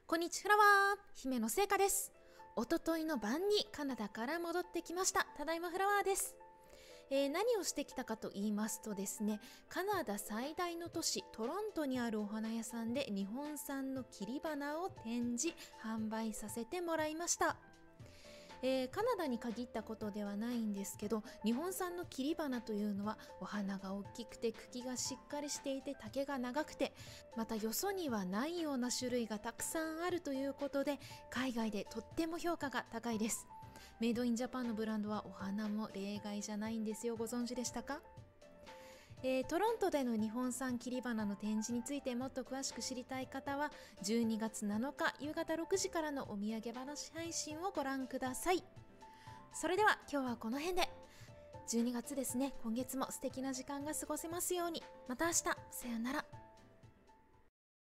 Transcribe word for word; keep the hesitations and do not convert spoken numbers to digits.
こんにちはフラワー姫のせいかです。おとといの晩にカナダから戻ってきました。ただいまフラワーです。えー、何をしてきたかと言いますとですね、カナダ最大の都市トロントにあるお花屋さんで日本産の切り花を展示販売させてもらいました。えー、カナダに限ったことではないんですけど、日本産の切り花というのはお花が大きくて茎がしっかりしていて丈が長くて、またよそにはないような種類がたくさんあるということで、海外でとっても評価が高いです。メイドインジャパンのブランドはお花も例外じゃないんですよ。ご存知でしたか？えー、トロントでの日本産切り花の展示についてもっと詳しく知りたい方はじゅうにがつなのか夕方ろくじからのお土産話配信をご覧ください。それでは今日はこの辺で。じゅうにがつですね。今月も素敵な時間が過ごせますように。また明日。さようなら。